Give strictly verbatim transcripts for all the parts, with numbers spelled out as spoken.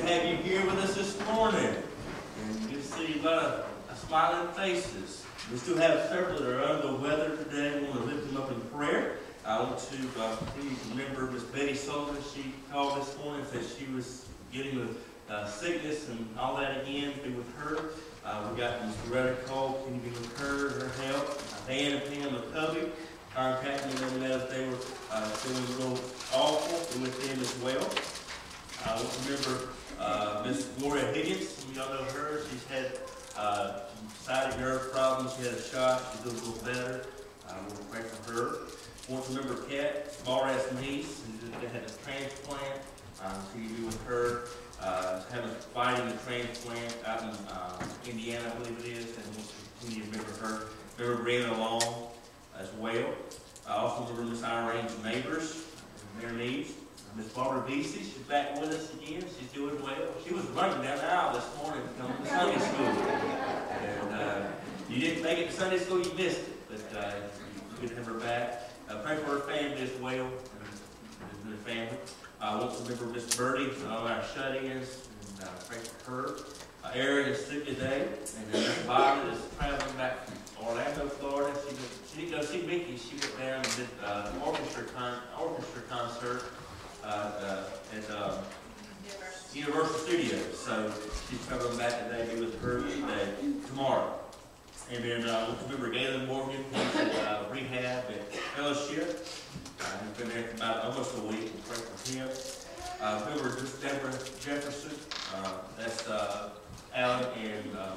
have you here with us this morning. And you see a lot of uh, smiling faces. We still have several that are under the weather today. We want to lift them up in prayer. I want to uh, please remember Miss Betty Sullivan. She called this morning and said she was getting with uh, sickness and all that again. Be with her. Uh, we got Miss Loretta Cole. Can you be with her, her help? Uh, Dan and Pam McCubby contacted me and let us they were uh, feeling a little awful. Be with them as well. I uh, want to remember uh, Miss Gloria Higgins. Some of y'all know her. She's had uh, sciatic nerve problems. She had a shot. She's doing a little better. Uh, we'll pray for her. I want to remember Kat, small-ass niece, who had a transplant. Um, so you be with her. Uh, having fighting a transplant out in uh, Indiana, I believe it is, and we'll continue to remember her. Remember Brianna Long as well. I also remember Miss Irene's neighbors and their needs. Miss Barbara Beasy, she's back with us again. She's doing well. She was running down the aisle this morning to come to Sunday school. And uh, you didn't make it to Sunday school, you missed it. But uh, it's good to have her back. Uh, pray for her family as well, and the family. I uh, want to remember Miss Birdie, all our shut-ins, and uh, pray for her. Uh, Erin is sick today, and then Miss Violet is traveling back from Orlando, Florida. She, did, she didn't go see Mickey. She went down and did uh, an orchestra, con orchestra concert uh, uh, at uh, Universal Studios. So she's traveling back today. Be with her today, tomorrow. And then uh, we'll remember Galen Morgan, who's at uh, rehab at Fellowship. Uh, he's been there for about almost a week. We'll pray for him. Uh, remember just Deborah Jefferson. Uh, that's uh, Alan and uh,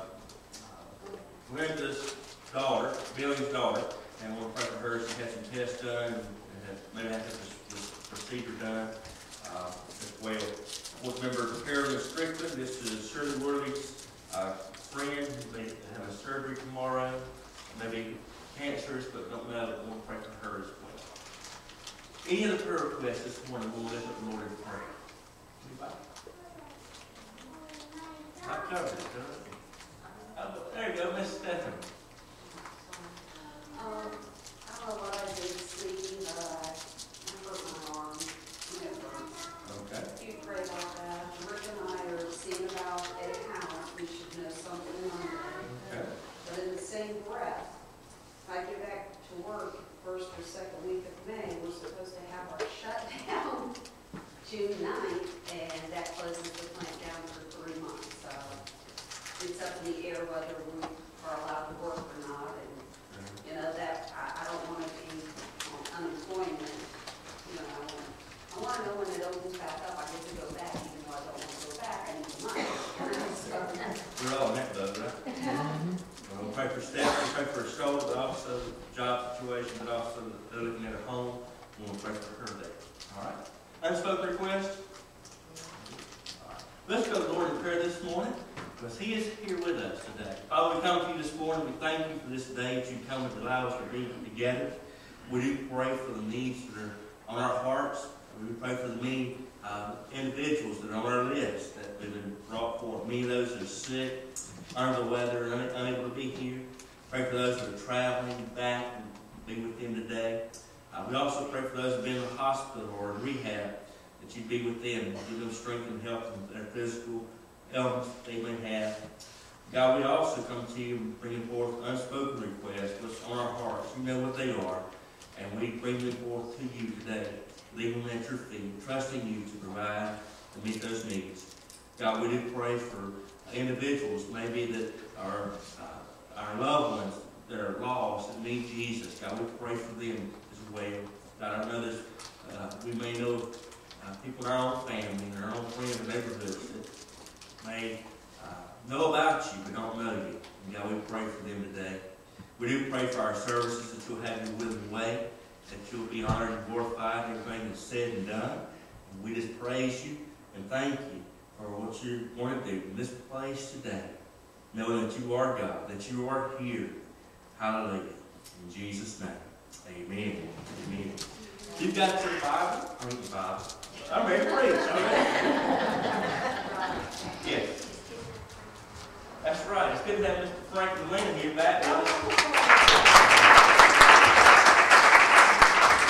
Linda's daughter, Billy's daughter. And we'll pray for her. She had some tests done and had, maybe had this, this procedure done uh, as well. We'll remember Carolyn Strickland. This is Shirley Worley's uh, friend. They have a surgery tomorrow. Maybe cancerous, but don't know. We'll pray for her as well. Any other prayer requests this morning, we'll lift up the Lord in prayer. Anybody? I covered it, huh? Oh, there you go, Miss Stephanie. Um, I don't know what I did sleeping, but I hurt my arm. Okay. You pray about that. Rick and I are seeing about a house. We should know something Monday. Okay. But in the same breath, if I get back to work first or second week of May, we're supposed to have our shutdown June ninth, and that closes the plant down for three months. So it's up in the air whether we are allowed to work or not. And you know that I, I don't want to be on unemployment. You know, I want, I want to know when it opens back up. I get to go back, even though I don't want to go back. I need the money. So, we're all in that boat, right? Mm-hmm. We'll pray for Stephanie, pray for her shoulder, but also the job situation, but also they're looking at her home. We'll pray for her there. All right. Unspoken request. All right. Let's go to the Lord in prayer this morning, because He is here with us today. Father, we come to you this morning. We thank you for this day that you come and allow us to be together. We do pray for the needs that are on our hearts. We pray for the many uh, individuals that are on our list that have been brought forth. Many of those that are sick, under the weather, un unable to be here. Pray for those that are traveling back and be with them today. Uh, we also pray for those who have been in the hospital or in rehab, that you be with them, give them strength and help in their physical ailments they may have. God, we also come to you bringing forth unspoken requests, what's on our hearts. You know what they are, and we bring them forth to you today, leaving them at your feet, trusting you to provide and meet those needs. God, we do pray for individuals maybe that are uh, our loved ones that are lost that need Jesus. God, we pray for them as well. God, I know there's, uh, we may know uh, people in our own family and our own friends and neighborhoods that may uh, know about you but don't know you. And God, we pray for them today. We do pray for our services that you'll have your will and way, that you'll be honored and glorified in everything that's said and done. And we just praise you and thank you for what you want to do in this place today, knowing that you are God, that you are here. Hallelujah. In Jesus' name, amen. Amen. You've got your Bible. I mean, your Bible. I'm ready to preach. Yes. That's right. It's good to have Mister Franklin Lynn here back with us.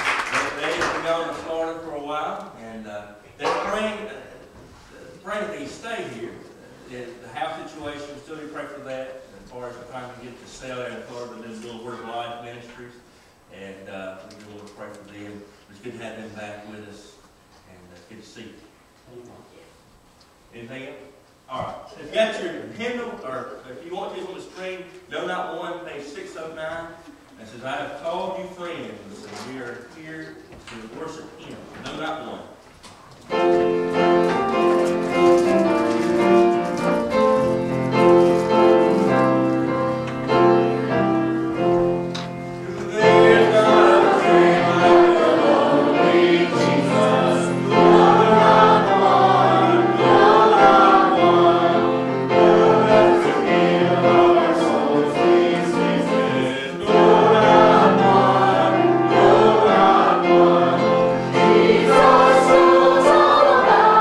They've been gone to Florida for a while, and uh, they're praying. Uh, praying that these stay here. It, the house situation, we still need to pray for that. As far as we're trying to get to sell that in Florida, but then doing Word of Life Ministries. And uh, we do want to pray for them. It's good to have them back with us. And uh, good to see you. Anything else? All right. If you got your hymnal, or if you want to on the screen, No Not One, page six oh nine. It says, I have called you friends, and we are here to worship Him. No Not One. Jesus, souls all about.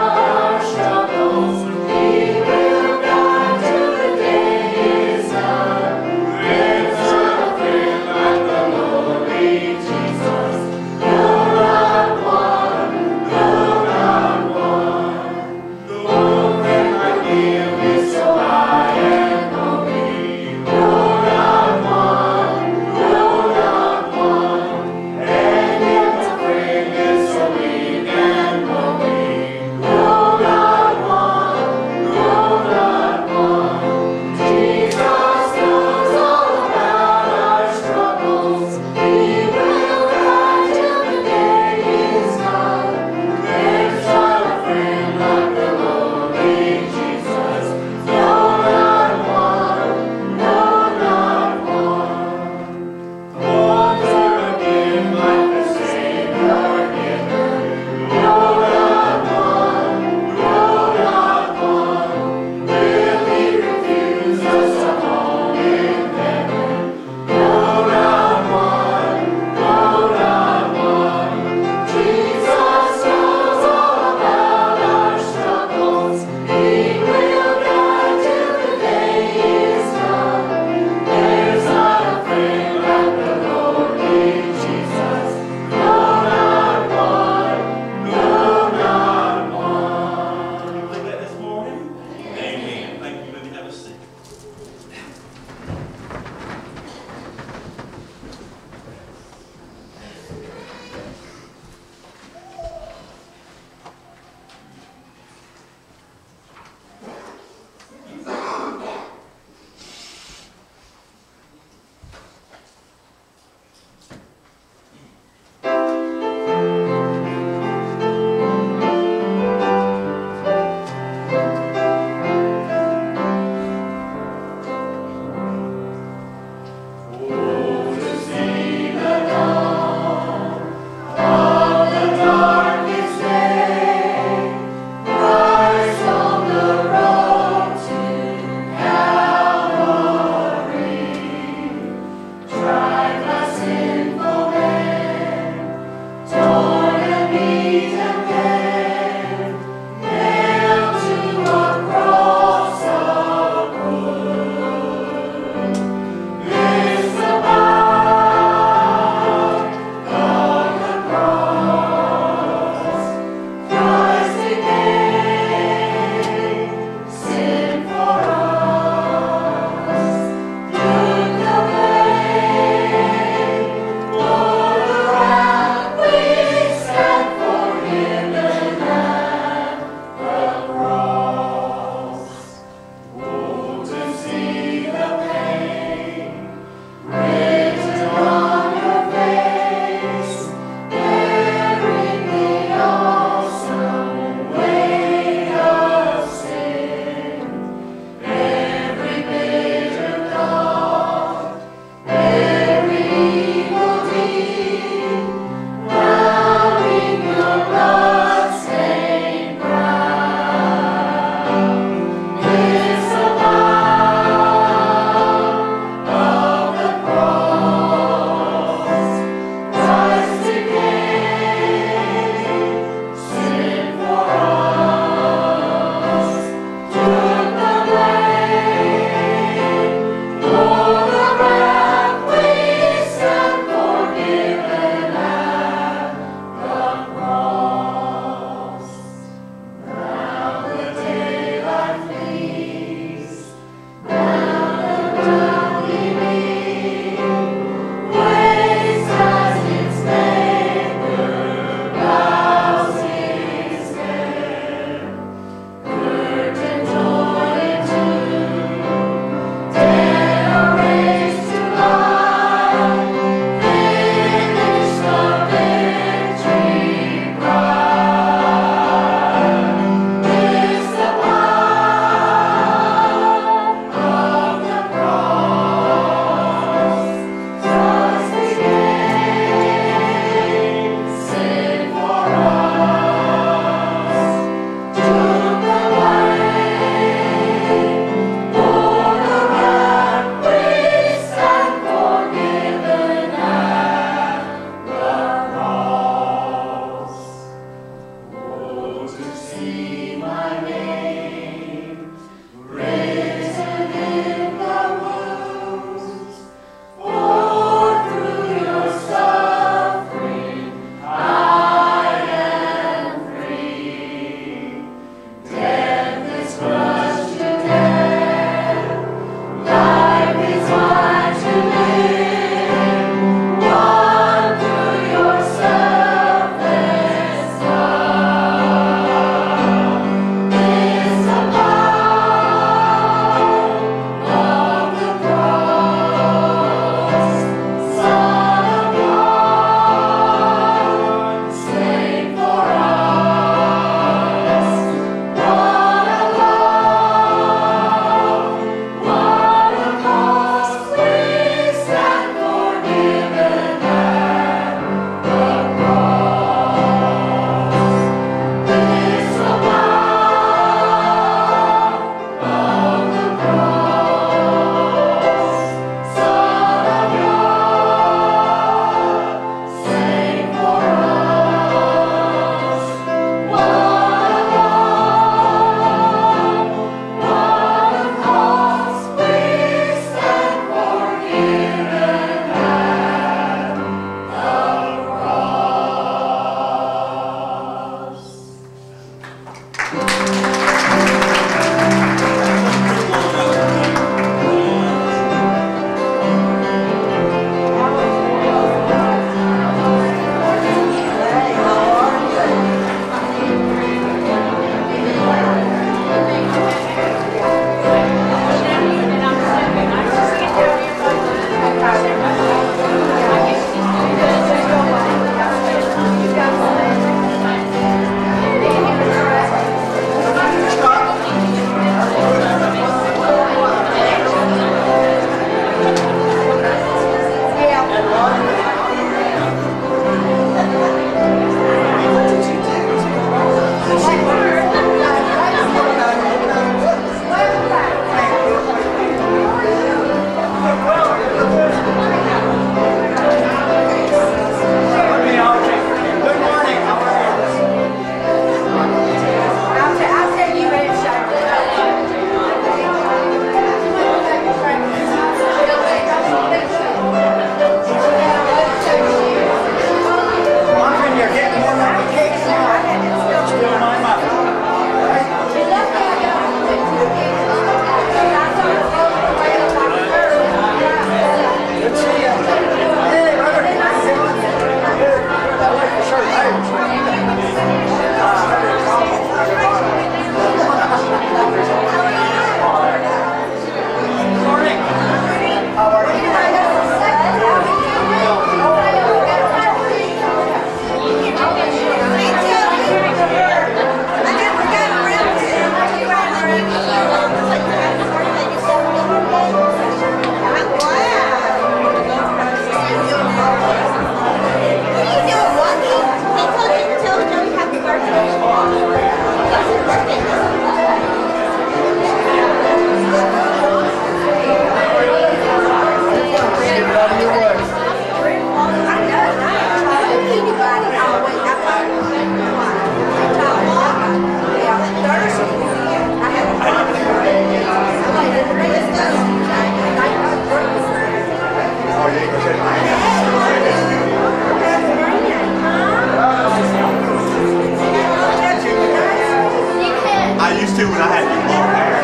I used to when I had the long hair.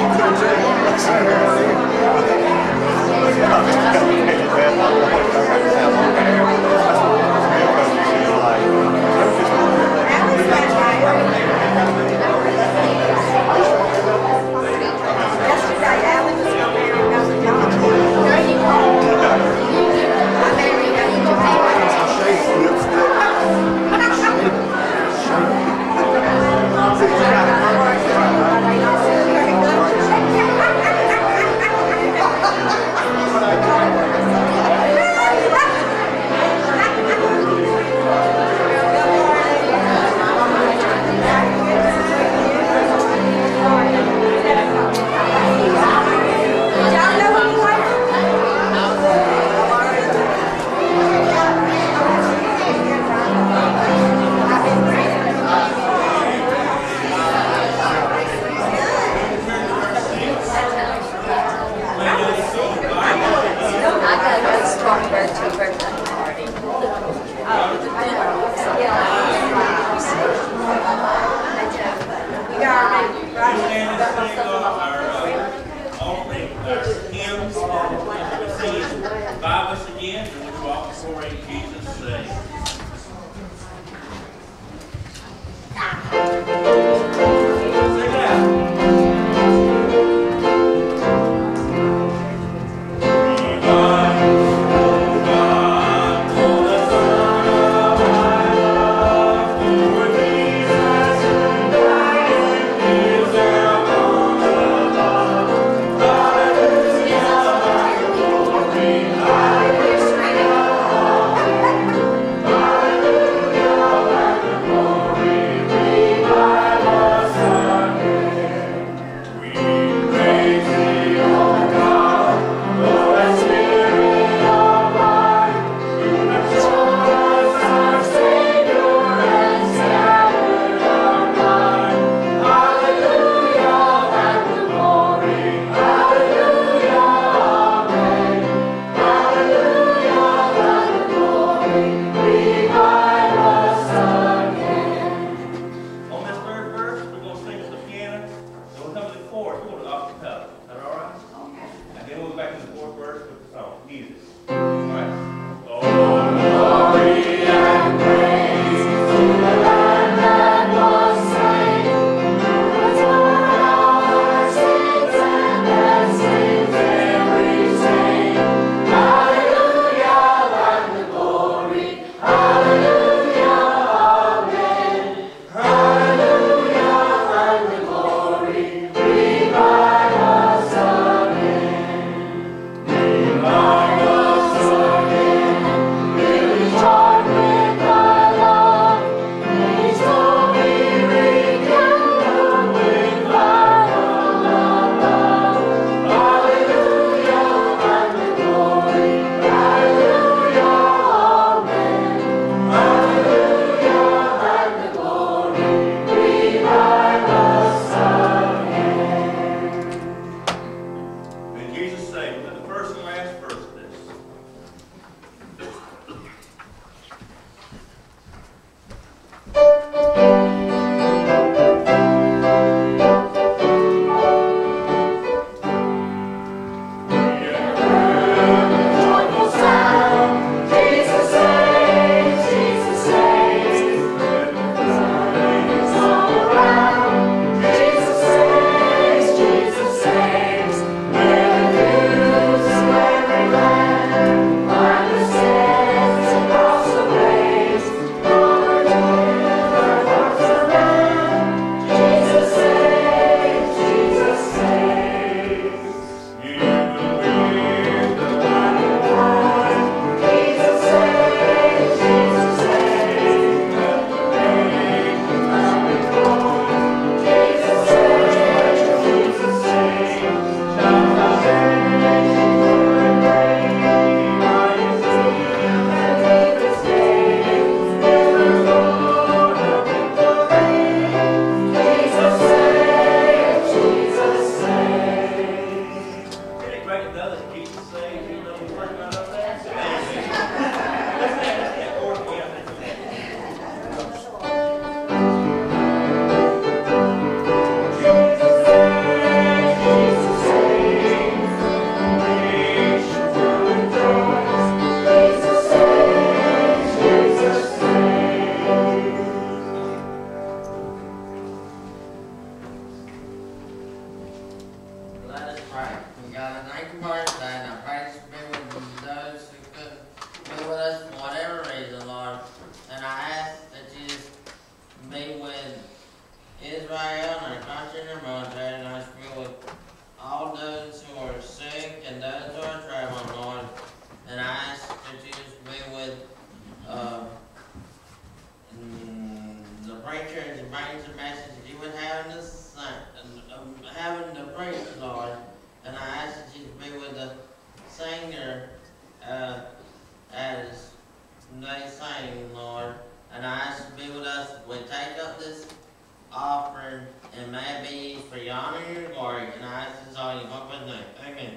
Yesterday, Alan was over there and got the dog. There you go. I bet you got the pray. We got an anchor birthday, and I pray to be with those who couldn't be with us for whatever reason, Lord. And I ask that you just be with Israel and our country and our military, and I just be with all those who are sick and those who are traveling, Lord. And I ask that you just be with uh, mm, the preacher as he brings the message that you would have in the um, having to preach, Lord. And I ask that you be with the singer uh, as they sing, Lord. And I ask you to be with us as we take up this offering and may it be used for your honor and your glory. And I ask this all in your holy name. Amen.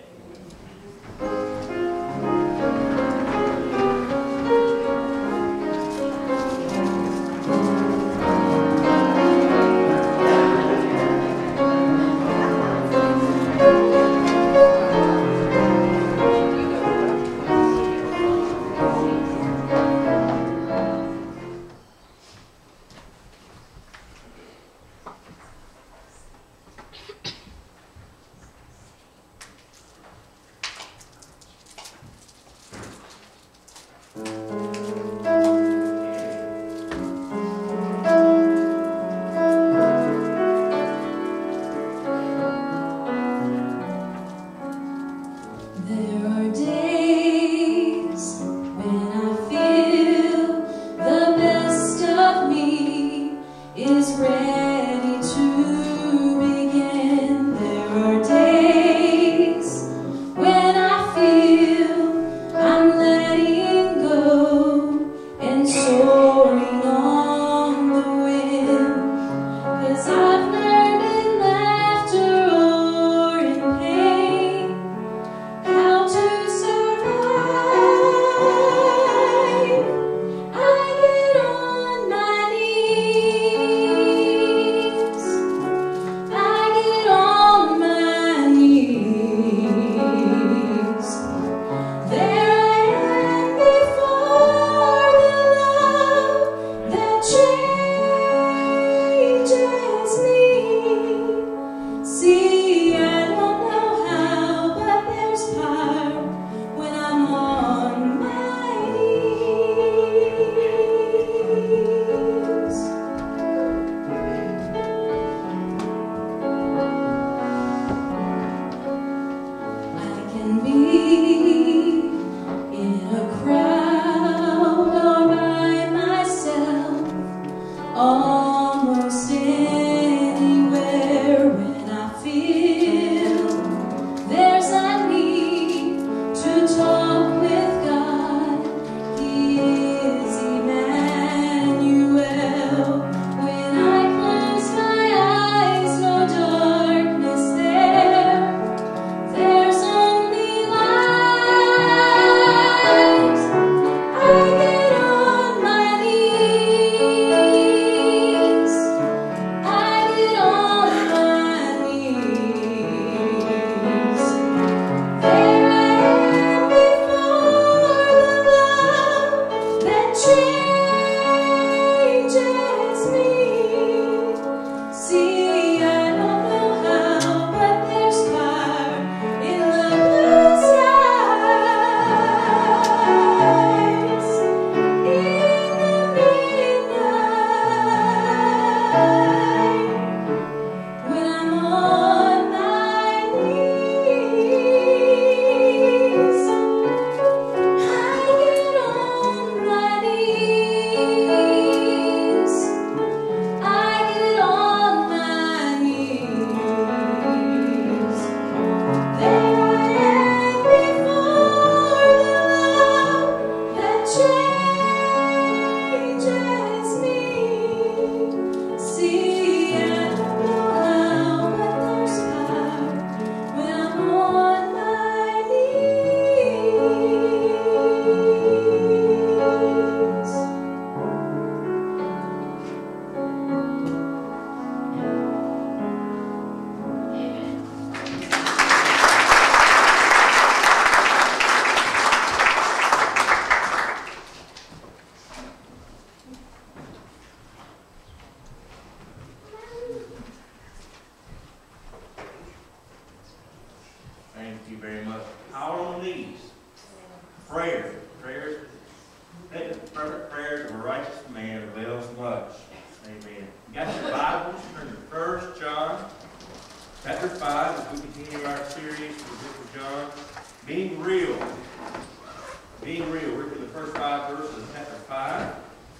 you very much. Power on the knees. Prayer. Prayers. The perfect prayers of a righteous man avails much. Amen. You got your Bibles? Turn to First John, chapter five, as we continue our series through the book of John. Being real. Being real. We're in the first five verses of chapter five.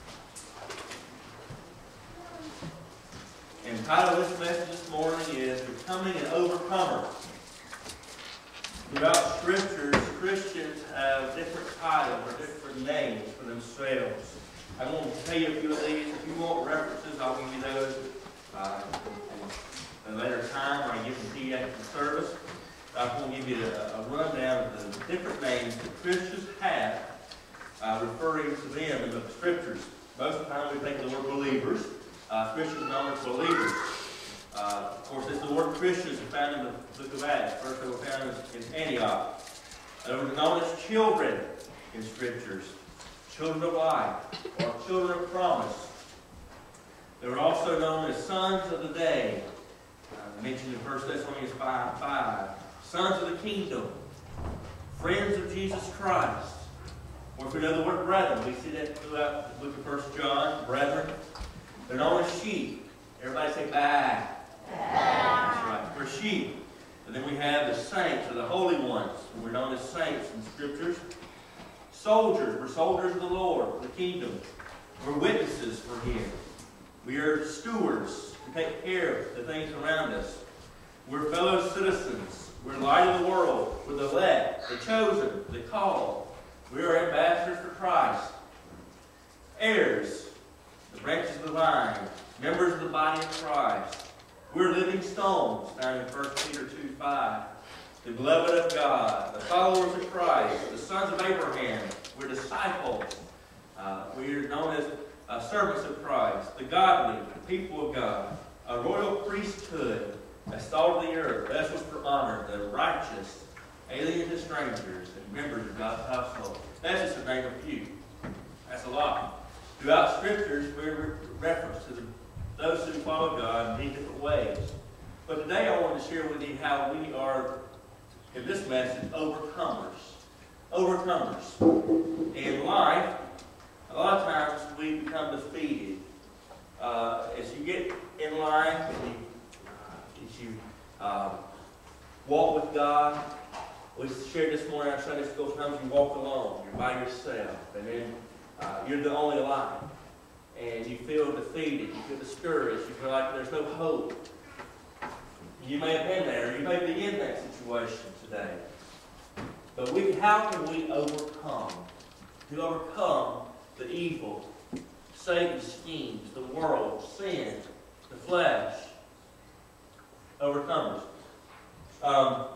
And the title of this message this morning is Becoming an Overcomer. Throughout Scriptures, Christians have different titles or different names for themselves. I want to tell you a few of these. If you want references, I'll give you those uh, at a later time, or I give them to you after the service. I want to give you a, a rundown of the different names that Christians have uh, referring to them in the Scriptures. Most of the time we think of the word believers. Uh, Christians are known as believers. Uh, of course, it's the word Christians are found in the book of Acts. First they were found in Antioch. They were known as children in Scriptures. Children of light, or children of promise. They were also known as sons of the day. Uh, mentioned in First Thessalonians five five. Sons of the kingdom. Friends of Jesus Christ. Or if we know the word brethren, we see that throughout the book of First John. Brethren. They're known as sheep. Everybody say bye. That's right. We're sheep. And then we have the saints, or the holy ones. We're known as saints in Scriptures. Soldiers. We're soldiers of the Lord, the kingdom. We're witnesses for Him. We are stewards to take care of the things around us. We're fellow citizens. We're light of the world. We're the elect, the chosen, the called. We are ambassadors for Christ. Heirs, the branches of the vine. Members of the body of Christ. We're living stones, found in First Peter two five. The beloved of God, the followers of Christ, the sons of Abraham. We're disciples. Uh, we are known as uh, servants of Christ, the godly, the people of God, a royal priesthood, a salt of the earth, vessels for honor, the righteous, aliens and strangers, and members of God's household. That's just to name a few. That's a lot. Throughout Scriptures, we're reference to the, those who follow God in many different ways. But today I want to share with you how we are, in this message, overcomers. Overcomers. In life, a lot of times we become defeated. Uh, as you get in life, and you, uh, as you uh, walk with God, we shared this morning in our Sunday school, sometimes you walk alone, you're by yourself, and then uh, you're the only light. And you feel defeated, you feel discouraged, you feel like there's no hope. You may have been there, you may be in that situation today. But we, how can we overcome? To overcome the evil, Satan's schemes, the world, sin, the flesh. Overcomers. Um,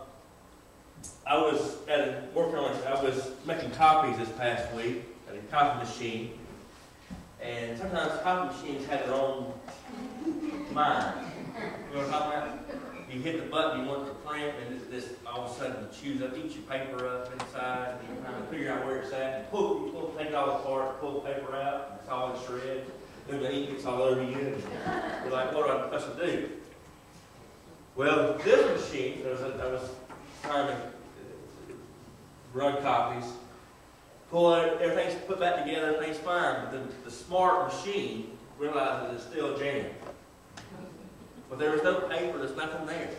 I was at a, working on it, I was making copies this past week at a copy machine. And sometimes copy machines have their own mind. You know what I'm talking about? You hit the button, you want to print, and this all of a sudden chews up, eats your paper up inside, and you're trying to figure out where it's at. And pull, you pull, take it all apart, pull the paper out, and it's all in shreds. Then the ink gets all over you, and you're like, what am I supposed to do? Well, this machine, I was, I was trying to run copies, pull it, everything's put back together, everything's fine, but the, the smart machine realizes it's still jammed. But there was no paper, there's nothing there.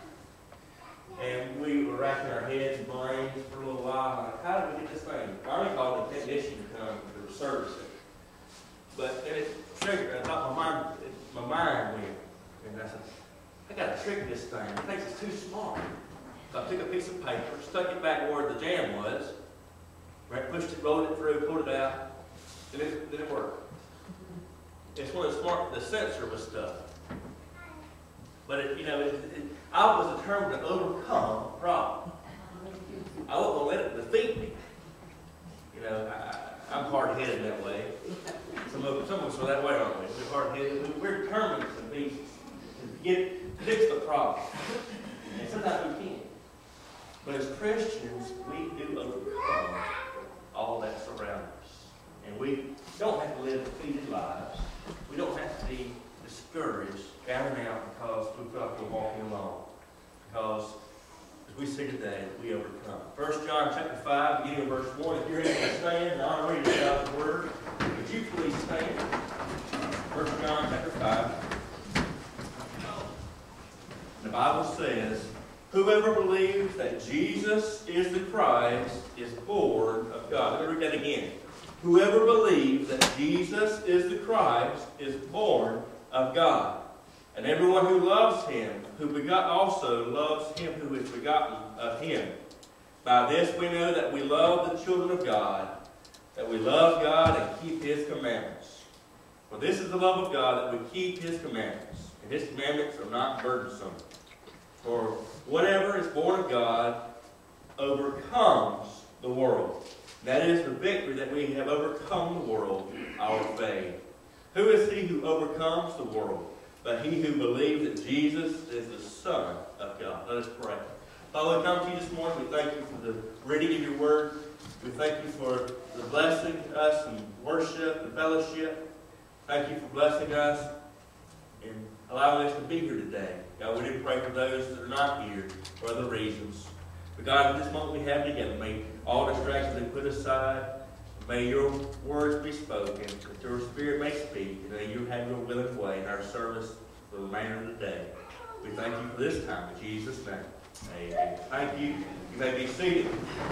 And we were racking our heads and brains for a little while, like, how did we get this thing? Finally called the technician to come to service it. But then it triggered, I thought my mind, it, my mind went. And I said, I got to trick this thing. It thinks it's too smart. So I took a piece of paper, stuck it back where the jam was, right, pushed it, rolled it through, pulled it out, and it, then it worked. It's one of the smart, the sensor was stuck. But, it, you know, it, it, I was determined to overcome the problem. I wasn't going to let it defeat me. You know, I, I'm hard-headed that way. Some of, some of us are that way, aren't we? We're hard-headed. We're determined to, be, to get, to fix the problem. And sometimes we can't. But as Christians, we do overcome all that surrounds us. And we don't have to live defeated lives. We don't have to be discouraged, down and out, because we feel like we're walking alone. Because the we see today that we overcome. First John chapter five, beginning of verse one. If you're able to stand, and I read God's word, would you please stand? First John chapter five. The Bible says, whoever believes that Jesus is the Christ is born of God. Let me read that again. Whoever believes that Jesus is the Christ is born of God. And everyone who loves him, who begot also, loves him who is begotten of him. By this we know that we love the children of God, that we love God and keep his commandments. For this is the love of God, that we keep his commandments. And his commandments are not burdensome. For whatever is born of God overcomes the world. That is the victory that we have overcome the world, our faith. Who is he who overcomes the world? But he who believes that Jesus is the Son of God. Let us pray. Father, we come to you this morning. We thank you for the reading of your word. We thank you for the blessing to us in worship and fellowship. Thank you for blessing us and allowing us to be here today. God, we do pray for those that are not here for other reasons. But God, in this moment we have together, may all distractions be put aside. May your words be spoken, that your spirit may speak, and that you have your willing way in our service for the remainder of the day. We thank you for this time. In Jesus' name, amen. Thank you. You may be seated.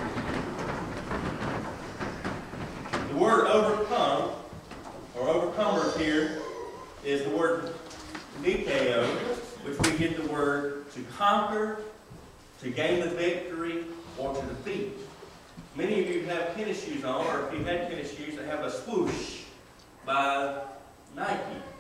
The word overcome, or overcomers here, is the word nikeo, which we get the word to conquer, to gain the victory, or to defeat. Many of you have tennis shoes on, or if you've had tennis shoes, they have a swoosh by Nike.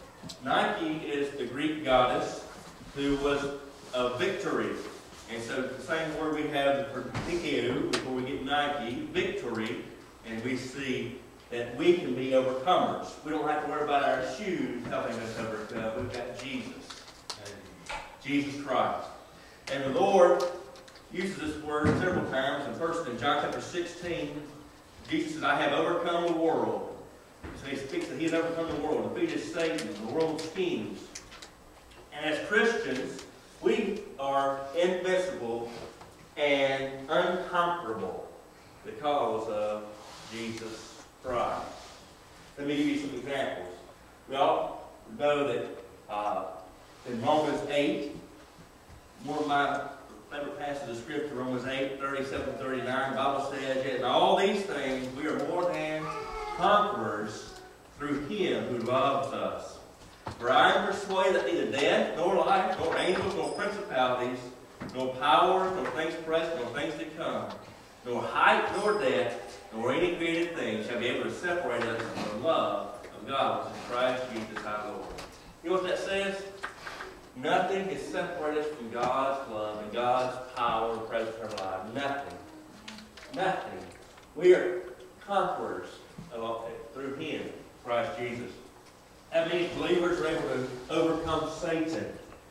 Nike is the Greek goddess who was a victory. And so the same word we have for nikeo, before we get Nike, victory, and we see that we can be overcomers. We don't have to worry about our shoes helping us overcome. We've got Jesus. Jesus Christ. And the Lord uses this word several times. And first in John chapter sixteen, Jesus says, I have overcome the world. So he speaks that he has overcome the world, defeated Satan, the world's schemes. And as Christians, we are invincible and unconquerable because of Jesus Christ. Let me give you some examples. We all know that uh, in Romans eight, one of my favorite passages of Scripture, Romans eight, thirty-seven, thirty-nine, the Bible says, yet in all these things we are more than conquerors through him who loves us. For I am persuaded that neither death, nor life, nor angels, nor principalities, nor powers, nor things present, nor things to come, nor height, nor depth, nor any created thing shall be able to separate us from the love of God, which is Christ Jesus our Lord. You know what that says? Nothing can separate us from God's love and God's power and presence in our lives. Nothing. Nothing. We are conquerors of, through him, Christ Jesus. How many believers are able to overcome Satan?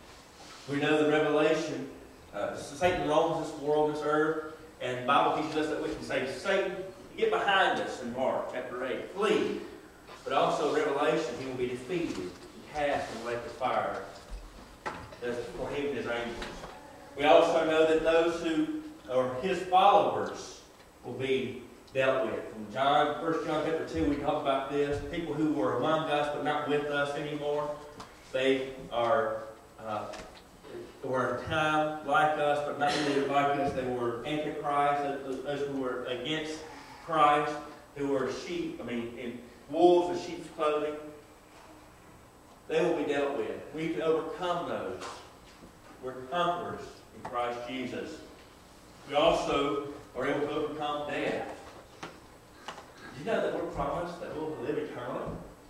We know the Revelation, uh, Satan roams this world, this earth, and the Bible teaches us that we can say, Satan, get behind us in Mark chapter eight, flee. But also in Revelation, he will be defeated and cast in the lake of fire. That's for him and his angels. We also know that those who are his followers will be dealt with. In John, First John chapter two, we talk about this. People who were among us but not with us anymore, they are uh, were in time like us but not really like us. They were antichrist, those who were against Christ, who were sheep, I mean, in wolves in sheep's clothing. They will be dealt with. We can overcome those. We're conquerors in Christ Jesus. We also are able to overcome death. Did you know that we're promised that we'll live eternally?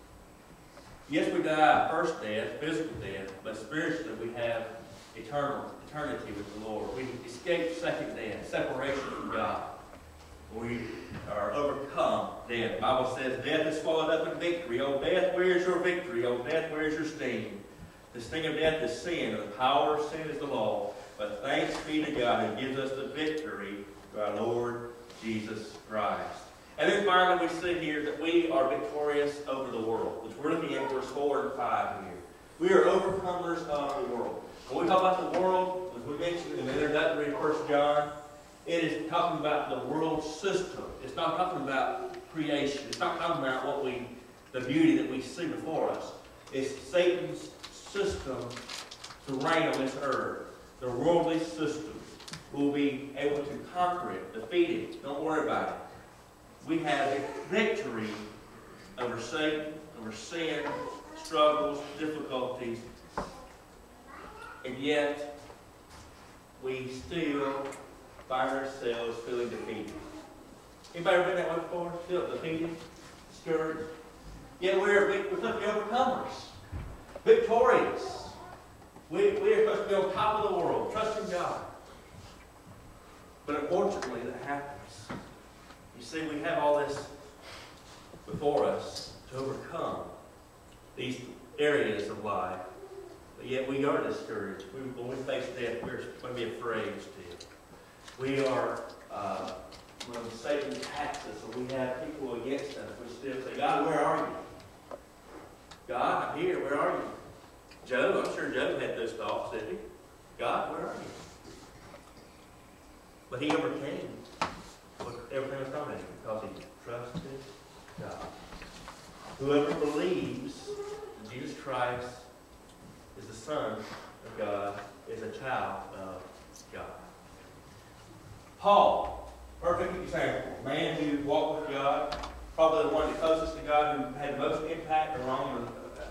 Yes, we die first death, physical death, but spiritually we have eternal eternity with the Lord. We escape second death, separation from God. We are overcome death. The Bible says death is swallowed up in victory. O death, where is your victory? O death, where is your sting? The sting of death is sin, and the power of sin is the law. But thanks be to God who gives us the victory through our Lord Jesus Christ. And then finally we see here that we are victorious over the world, which we're looking at verse four and five here. We are overcomers of the world. When we talk about the world, as we mentioned in the introductory of First John, talking about the world system. It's not talking about creation. It's not talking about what we, the beauty that we see before us. It's Satan's system to reign on this earth. The worldly system. We'll be able to conquer it, defeat it. Don't worry about it. We have a victory over Satan, over sin, struggles, difficulties, and yet we still find ourselves feeling defeated. Anybody ever been that way before? Feel defeated, discouraged? Yet we're, we're supposed to be overcomers, victorious. We, we are supposed to be on top of the world, trusting God. But unfortunately, that happens. You see, we have all this before us to overcome these areas of life. But yet we are discouraged. We, when we face death, we're going to be afraid still. We are, uh, when Satan attacks us, and we have people against us, we still say, God, where are you? God, I'm here. Where are you? Job, I'm sure Job had those thoughts, didn't he? God, where are you? But he overcame everything was coming because he trusted God. Whoever believes that Jesus Christ is the Son of God is a child of God. Paul, perfect example, man who walked with God, probably the one the closest to God, who had the most impact around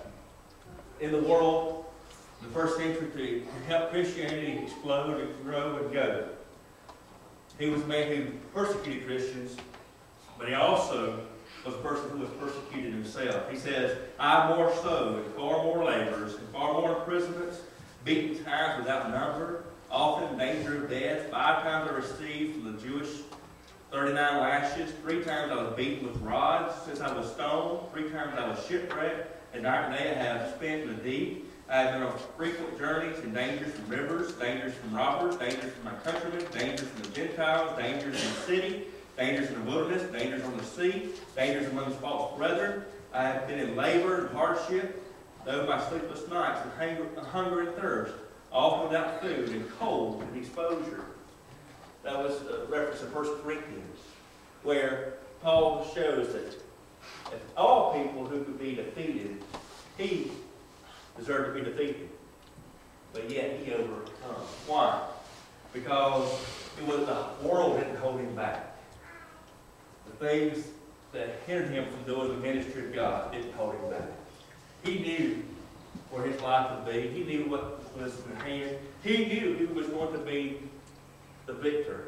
in the world, the first century to help Christianity explode and grow and go. He was a man who persecuted Christians, but he also was a person who was persecuted himself. He says, I more so, and far more labors, and far more imprisonments, beaten times without number, often in danger of death. Five times I received from the Jewish thirty-nine lashes. Three times I was beaten with rods. Since I was stoned, three times I was shipwrecked. And night and day I have spent in the deep. I have been on frequent journeys and dangers from rivers, dangers from robbers, dangers from my countrymen, dangers from the Gentiles, dangers in the city, dangers in the wilderness, dangers on the sea, dangers among false brethren. I have been in labor and hardship, though my sleepless nights, and hunger, hunger and thirst, often without food, and cold and exposure. That was a reference to First Corinthians, where Paul shows that if all people who could be defeated, he deserved to be defeated. But yet he overcome. Why? Because it was the world didn't hold him back. The things that hindered him from doing the ministry of God didn't hold him back. He knew where his life would be. He knew what was in hand. He knew he was going to be the victor.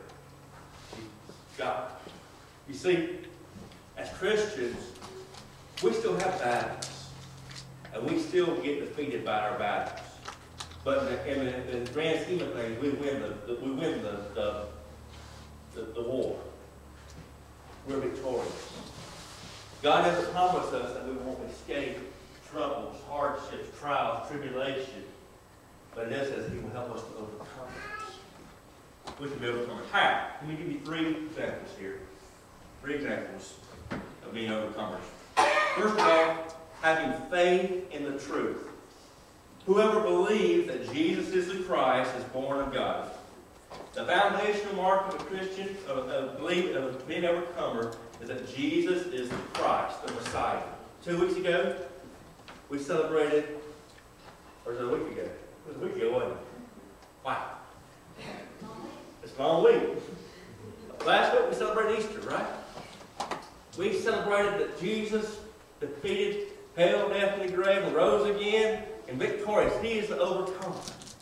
God. You see, as Christians, we still have battles. And we still get defeated by our battles. But in the, in the, in the grand scheme of things, we win the, the we win the the, the the war. We're victorious. God hasn't promised us that we won't escape troubles, hardships, trials, tribulation. But it does says He will help us to overcome it. We can be overcomers. How? Let me give you three examples here. Three examples of being overcomers. First of all, having faith in the truth. Whoever believes that Jesus is the Christ is born of God. The foundational mark of a Christian, of, of, belief, of being an overcomer, is that Jesus is the Christ, the Messiah. Two weeks ago, we celebrated, or was it a week ago? It was a week ago, wasn't it? Wow. It's a long week. Last week we celebrated Easter, right? We celebrated that Jesus defeated hell, death, and the grave, and rose again, and victorious. He is the overcomer.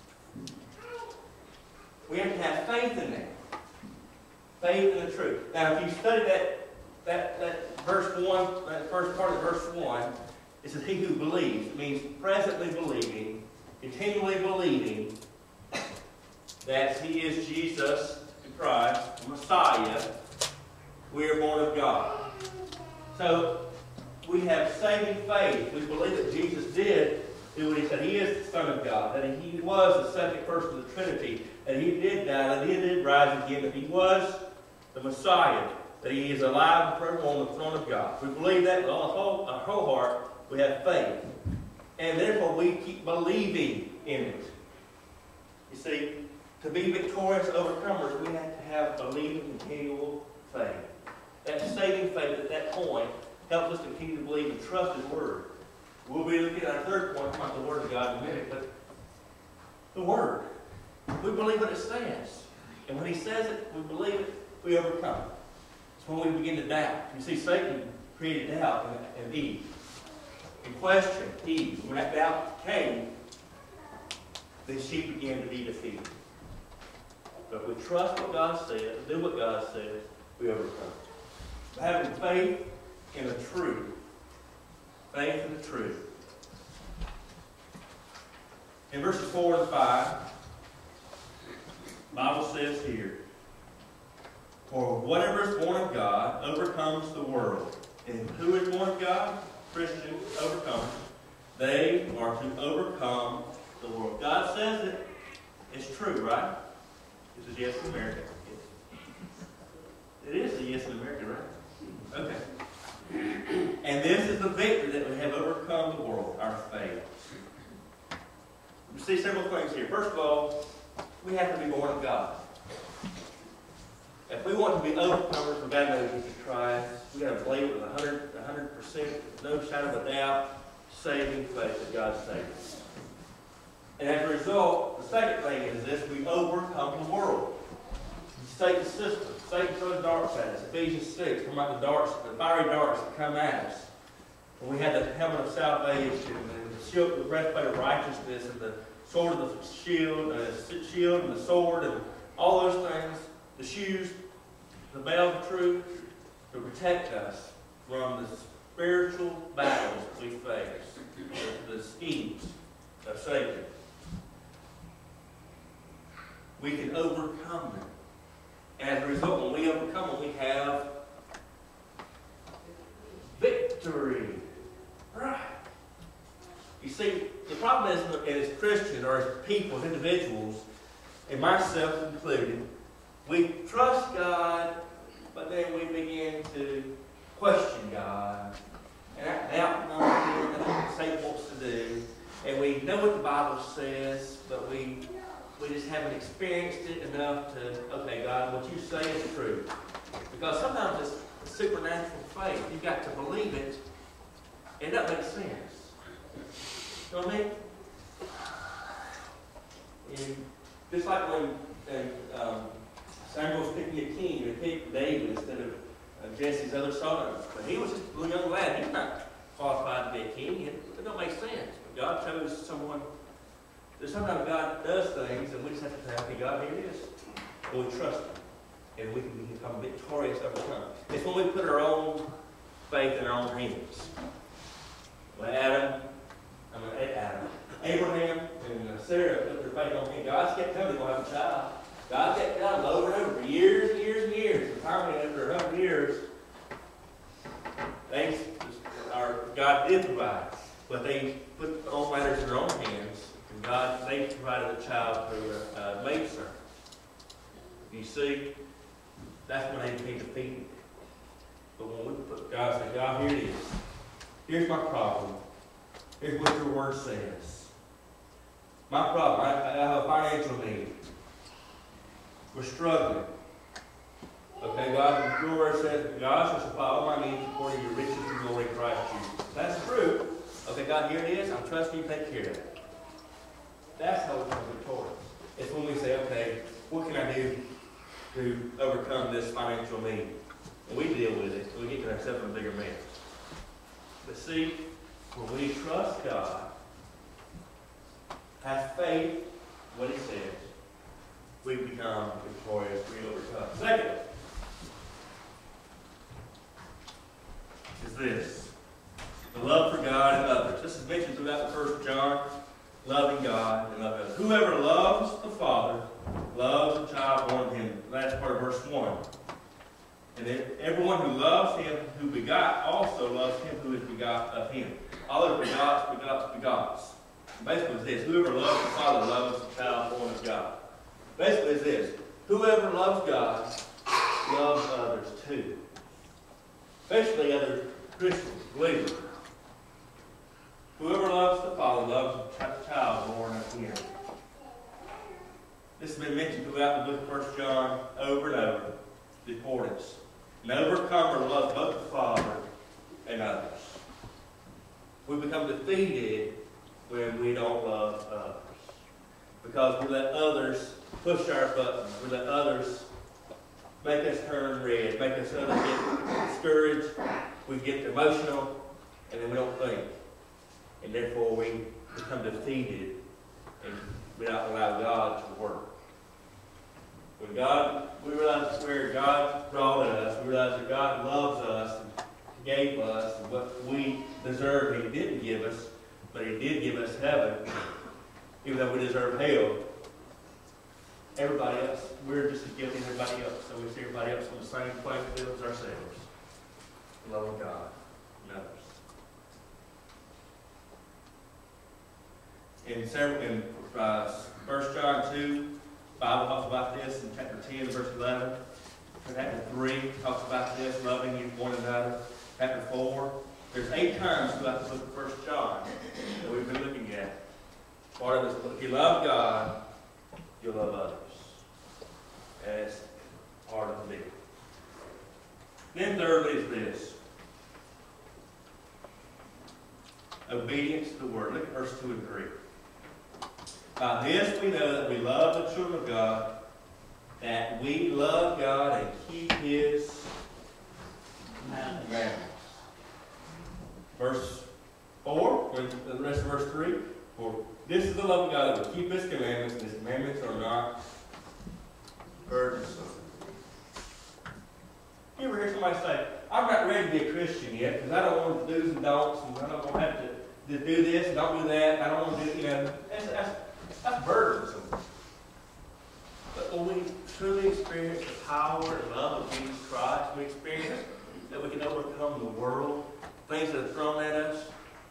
We have to have faith in that. Faith in the truth. Now, if you study that, that, that verse one, that first part of verse one, it says, he who believes. It means presently believing, continually believing that He is Jesus, the Christ, the Messiah. We are born of God. So, we have saving faith. We believe that Jesus did do what He said. He is the Son of God. That He was the second person of the Trinity. That He did die. That He did rise again. That He was the Messiah. That He is alive and forever on the throne of God. We believe that with all our whole, our whole heart. We have faith. And therefore we keep believing in it. You see, To be victorious overcomers, we have to have believing, continual faith. That saving faith at that point helps us to continue to believe and trust His Word. We'll be looking at our third point, about the Word of God in a minute, but the Word. We believe what it says. And when He says it, we believe it, we overcome. It's when we begin to doubt. You see, Satan created doubt in, in Eve. In question, Eve. When that doubt came, then she began to be defeated. But we trust what God says, do what God says, we overcome. By having faith in the truth. Faith in the truth. In verses four and five, the Bible says here, for whatever is born of God overcomes the world. And who is born of God? Christians overcome. They are to overcome the world. God says it. It's true, right? This is yes in America. It is a yes in America, right? Okay. And this is the victory that we have overcome the world, our faith. We see several things here. First of all, we have to be born of God. If we want to be overcomers, we've got to know Jesus Christ. We've got to believe with one hundred percent, no shadow of a doubt, saving faith that God saves us. And as a result, the second thing is this, we overcome the world. Satan's system. Satan throws darts at us. Ephesians six, talking about the darts, the fiery darts that come at us. And we have the helmet of salvation, and the shield, the breastplate of righteousness, and the sword of the shield, the shield and the sword, and all those things, the shoes, the belt of truth, to protect us from the spiritual battles that we face, the, the schemes of Satan. We can overcome them. And as a result, when we overcome them, we have victory. Right. You see, the problem is, as Christians, or as people, as individuals, and myself included, we trust God, but then we begin to question God. And I doubt what Satan wants to do. And we know what the Bible says, but we we just haven't experienced it enough to, okay, God, what you say is true. Because sometimes it's a supernatural faith. You've got to believe it, and that makes sense. You know what I mean? And just like when and, um, Samuel was picking a king, and he picked David instead of uh, Jesse's other sons. But he was just a little young lad. He's not qualified to be a king. It, it don't make sense. But God chose someone. Sometimes God does things, and we just have to say, okay, God, here it is. And we trust Him. And we can become victorious over time. It's when we put our own faith in our own hands. When Adam, I mean, Adam, Abraham and Sarah put their faith on Him. God kept telling them they're going to have a child. God kept telling them over and over for years and years and years. And finally, after a hundred years, they, our, God did provide. But they put all matters in their own hands. God, they provided a child through a uh, maid servant. You see, that's when they became defeated. But when we put God, say, God, here it is. Here's my problem. Here's what your word says. My problem, I, I have a financial need. We're struggling. Okay, God, your word says, God shall supply all my needs according to your riches and glory in Christ Jesus. That's true. Okay, God, here it is. I'm trusting you to take care of it. That's how we become victorious. It's when we say, okay, what can I do to overcome this financial need? And we deal with it. We get ourselves in a bigger mess. But see, when we trust God, have faith in what He says, we become victorious. We overcome. Second is this. The love for God and others. This is mentioned throughout the First John. Loving God and loving others. Whoever loves the Father loves the child born of Him. That's part of verse one. And then everyone who loves Him who begot also loves Him who is begot of Him. All of begots, begots, begots. Basically it's this. Whoever loves the Father loves the child born of God. Basically it's this. Whoever loves God loves others too. Especially other Christians, believers. Whoever loves the Father loves the child born of Him. This has been mentioned throughout the book of First John over and over. The importance. An overcomer loves both the Father and others. We become defeated when we don't love others. Because we let others push our buttons. We let others make us turn red, make us others get discouraged. We get emotional, and then we don't think. And therefore we become defeated and we don't allow God to work. When God, we realize where God brought us, we realize that God loves us and gave us what we deserve. He didn't give us, but He did give us heaven, even though we deserve hell. Everybody else, we're just as guilty as everybody else. So we see everybody else on the same playing field as ourselves. The love of God and others. In several, in uh, First John two, the Bible talks about this in chapter ten, verse eleven. Chapter three talks about this, loving you one another. Chapter four. There's eight times throughout the book of First John that we've been looking at. Part of this book. If you love God, you'll love others. As part of the deal. Then thirdly is this. Obedience to the word. Look at verse two and three. By this we know that we love the children of God, that we love God and keep His commandments. Verse four, the rest of verse three. For this is the love of God, that we keep His commandments, and His commandments are not burdensome. You ever hear somebody say, I'm not ready to be a Christian yet, because I don't want to do's and don'ts, and I don't want to have to, to do this and don't do that, and I don't want to do, you know, that's, that's, that's burdensome. But when we truly experience the power and love of Jesus Christ, we experience that we can overcome the world, things that are thrown at us,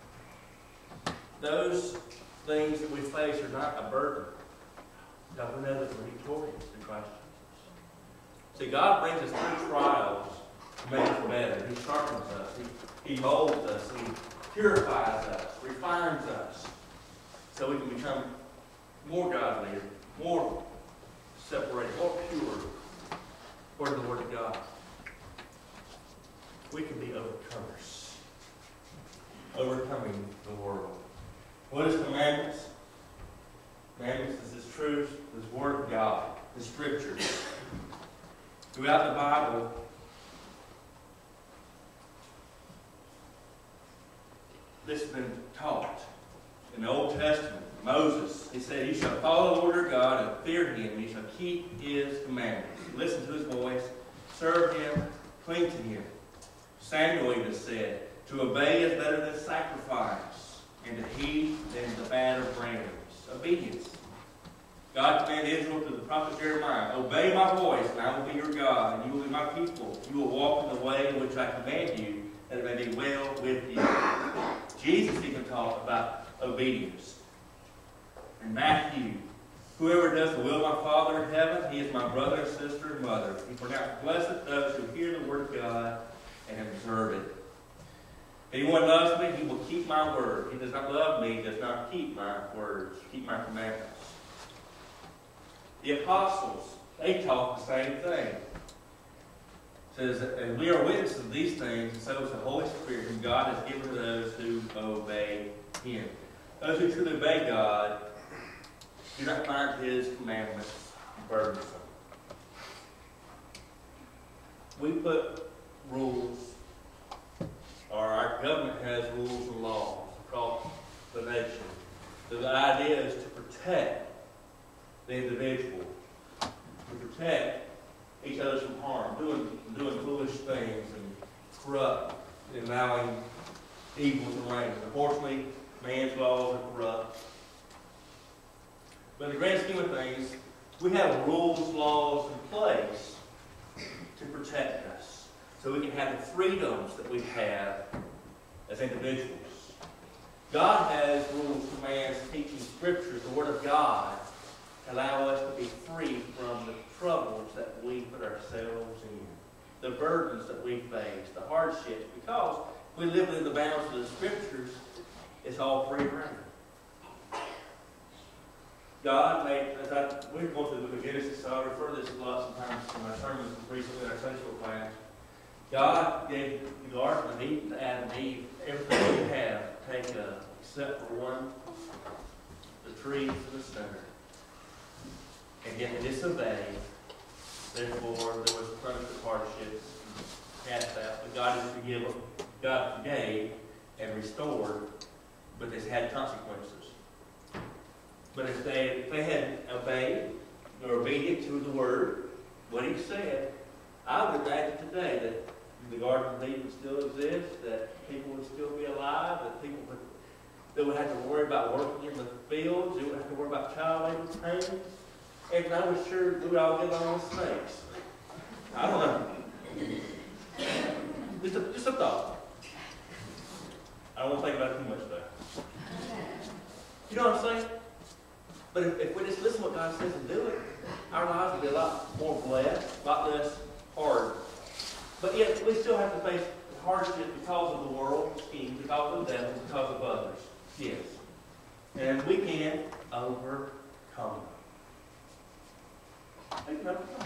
those things that we face are not a burden. Because we know that we're victorious in Christ Jesus. See, God brings us through trials to make us better. He sharpens us. He, he molds us. He purifies us, refines us, so we can become more godly, more separated, more pure according to the Word of God. We can be overcomers, overcoming the world. What is commandments? Commandments is His truth, His Word of God, His Scriptures. Throughout the Bible, this has been taught. In the Old Testament, Moses, he said, you shall follow the Lord your God and fear Him. You shall keep His commandments. Listen to His voice. Serve Him. Cling to Him. Samuel even said, to obey is better than sacrifice, and to heed than the fat of rams. Obedience. God commanded Israel through the prophet Jeremiah, obey my voice, and I will be your God, and you will be my people. You will walk in the way in which I command you, that it may be well with you. Jesus even talked about obedience. In Matthew, whoever does the will of my Father in heaven, he is my brother, sister, and mother. He pronounced, blessed those who hear the word of God and observe it. If anyone loves me, he will keep my word. He does not love me, he does not keep my words, keep my commandments. The apostles, they taught the same thing. It says, and we are witnesses of these things, and so is the Holy Spirit, whom God has given to those who obey Him. Those who truly obey God do not find His commandments burdensome. We put rules, or our government has rules and laws across the nation. So the idea is to protect the individual, to protect each other from harm, doing, doing foolish things and corrupt, and allowing evil to reign. Unfortunately, man's laws are corrupt. But in the grand scheme of things, we have rules, laws in place to protect us, so we can have the freedoms that we have as individuals. God has rules, commands, teaching, scriptures, the Word of God, to allow us to be free from the troubles that we put ourselves in, the burdens that we face, the hardships, because we live within the bounds of the Scriptures. It's all free reign. God made, as I, we're going through the book of Genesis, so I refer to this a lot sometimes in my sermons recently in our Sunday school class. God gave the garden of Eden to Adam and Eve, everything we have, take uh, except for one, the tree in the center. And yet they disobeyed. Therefore, there was punishment, hardships, cast out. But God is forgiven. God forgave and restored, but this had consequences. But if they, if they had obeyed or obedient to the word, what he said, I would imagine today that the Garden of Eden still exists, that people would still be alive, that people would, they would have to worry about working in the fields, they would have to worry about child labor pains, and I was sure we would all get along with snakes. I don't know. Just a, just a thought. I don't want to think about it too much though. You know what I'm saying? But if, if we just listen to what God says and do it, our lives will be a lot more blessed, a lot less hard. But yet, we still have to face hardship because of the world, scheme, because of the devil, because of others. Yes. And we can overcome. We can overcome.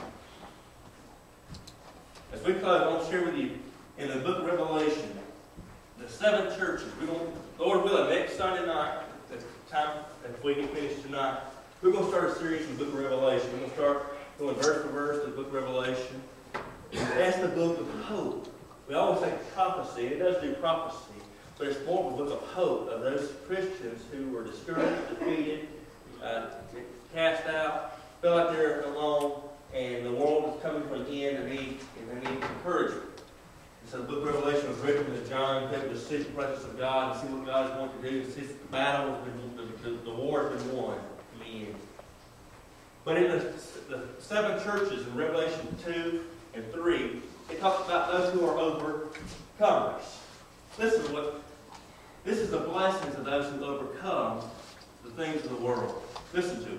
As we close, I want to share with you, in the book of Revelation, the seven churches. We're going, Lord willing, next Sunday night, at the time, if we get finished tonight, we're going to start a series in the book of Revelation. We're going to start going verse for verse to the book of Revelation. That's the book of hope. We always say prophecy, and it does do prophecy, but it's more of a book of hope of those Christians who were discouraged, defeated, uh, cast out, felt like they're alone, and the world is coming to an end, and they need, and they need encouragement. And so the book of Revelation was written to John, people to see the presence of God and see what God is going to do, and see the battle has been, the, the, the war has been won in the end. But in the, the seven churches in Revelation two and three, it talks about those who are overcomers. Listen to what, this is the blessings of those who overcome the things of the world. Listen to it.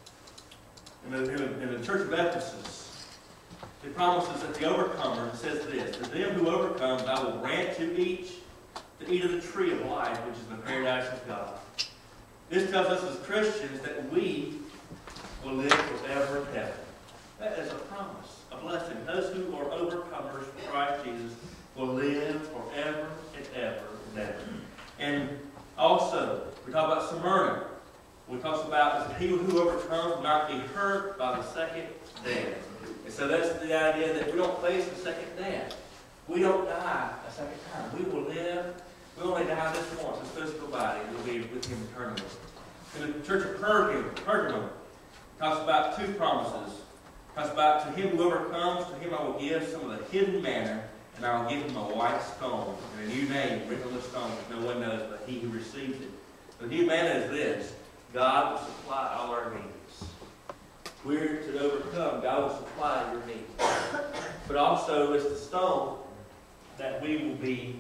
In the, in the, in the church of Ephesus, it promises that the overcomer, it says this, to them who overcome, I will grant to each to eat of the tree of life, which is in the paradise of God. This tells us as Christians that we will live forever in heaven. That is a promise, a blessing. Those who are overcomers for Christ Jesus will live forever and ever and ever. And also, we talk about Smyrna. We talk about he who overcomes will not be hurt by the second death. And so that's the idea that we don't face the second death. We don't die a second time. We will live. We only die this once, this physical body. We'll be with him eternally. In the church of Pergamum, Pergamum talks about two promises. It talks about to him who overcomes, to him I will give some of the hidden manna, and I will give him a white stone, and a new name written on the stone which no one knows but he who receives it. The new manna is this: God will supply all our needs. We're to overcome. God will supply your needs. But also it's the stone that we will be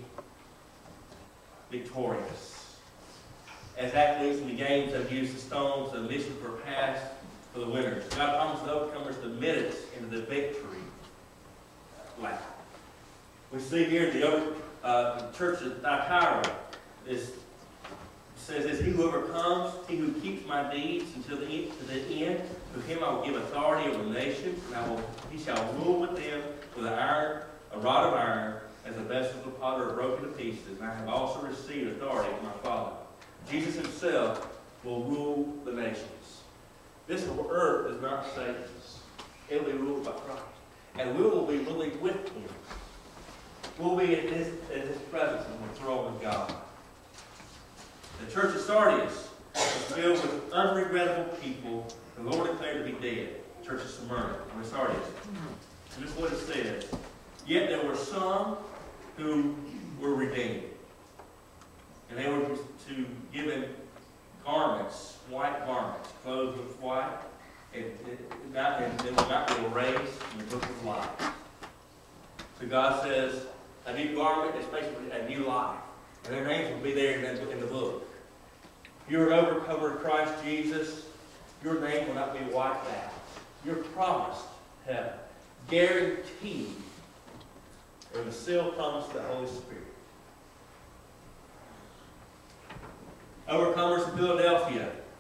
victorious. As athletes in the games have used the stones, the mission for pass for the winners. God promises the overcomers the minutes into the victory lap. We see here the, over, uh, the church of Thyatira is says this: he who overcomes, he who keeps my deeds until the end, to the end, to him I will give authority over the nations, and I will, he shall rule with them with an iron, a rod of iron, as the vessels of the potter are broken to pieces. And I have also received authority from my Father. Jesus himself will rule the nations. This earth is not Satan's. It will be ruled by Christ. And we will be ruling with him. We'll be in his, in his presence on the throne of God. The church of Sardis was filled with unregrettable people the Lord declared to be dead. The church of Smyrna, or Sardis. And this is what it says: yet there were some who were redeemed. And they were to given garments, white garments, clothed with white, and, and, not, and they will not be erased in the book of life. So God says, a new garment is basically a new life. And their names will be there in the, in the book. If you're an overcomer of Christ Jesus, your name will not be wiped out. You're promised heaven. Guaranteed. And the seal promise of the Holy Spirit. Overcomers in Philadelphia.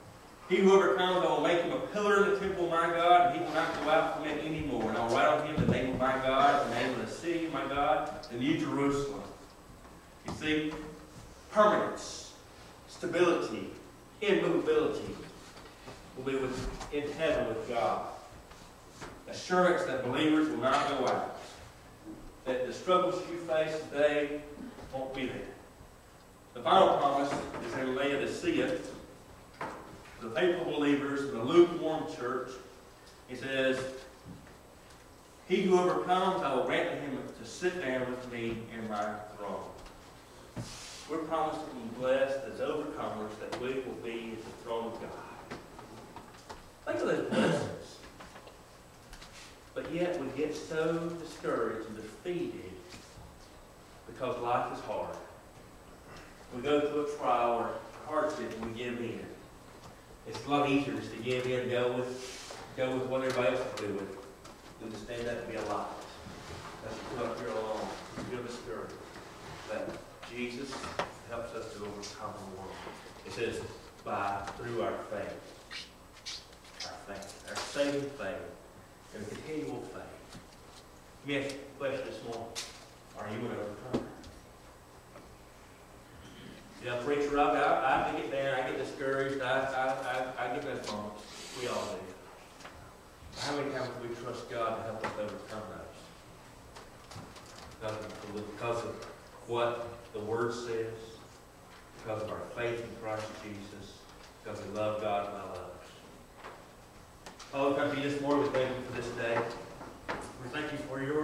He who overcomes, I will make him a pillar in the temple of my God, and he will not go out from it anymore. And I will write on him the name of my God, the name of the city of my God, the New Jerusalem. You see, permanence, stability, immovability will be with, in heaven with God. Assurance that believers will not go out. That the struggles you face today won't be there. The final promise is in Laodicea. The faithful believers in the lukewarm church, he says, he who overcomes, I will grant to him to sit down with me in my throne. We're promised to be blessed as overcomers, that we will be at the throne of God. Think of those blessings. But yet we get so discouraged and defeated because life is hard. We go through a trial or a hardship and we give in. It's a lot easier just to give in and go with, go with what everybody else is doing than to stand up and be alive. That's put up here alone. Feel discouraged. But Jesus helps us to overcome the world. It says, by through our faith. Our faith. Our saving faith. And continual faith. Let me ask you a question this morning. Are you an overcomer? Yeah, preacher, I, I, I get down, I get discouraged, I, I, I, I get those moments. We all do. How many times do we trust God to help us overcome those? Because of, because of what the Word says, because of our faith in Christ Jesus, because we love God and love others. Father, come to you this morning. We thank you for this day. We thank you for your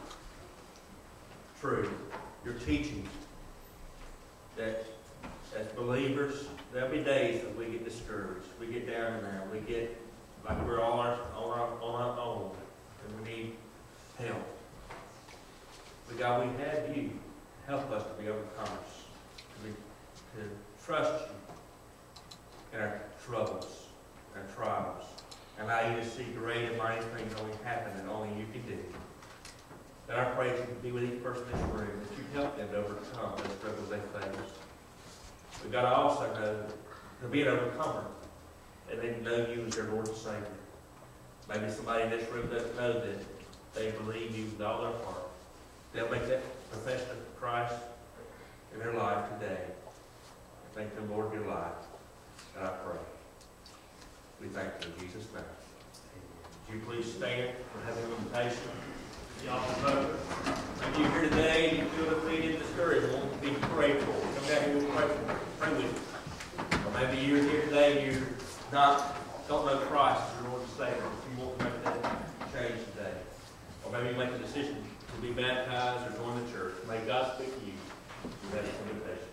truth, your teaching, that as believers, there'll be days that we get discouraged, we get down and out, we get like we're all our, on, our, on our own, and we need help. But God, we have you. Help us to be overcomers, to, be, to trust you in our troubles, our trials, and allow you to see great and mighty things only happen that only you can do. And I pray that you be with each person in this room, that you help them to overcome the struggles they face. We've got to also know to be an overcomer, and then know you as their Lord and Savior. Maybe somebody in this room doesn't know that they believe you with all their heart. They'll make that profession of Christ in their life today. Make them Lord of your life. And I pray. We thank you in Jesus' name. Would you please stand for having an invitation? Y'all vote. Maybe you're here today and you feel defeated, discouraged, want to be prayed for. Come down here and pray, pray with you. Or maybe you're here today and you're not, don't know Christ as your Lord and Savior. You want to make that change today. Or maybe you make a decision to be baptized or join the church. May God speak to you. You have some invitation.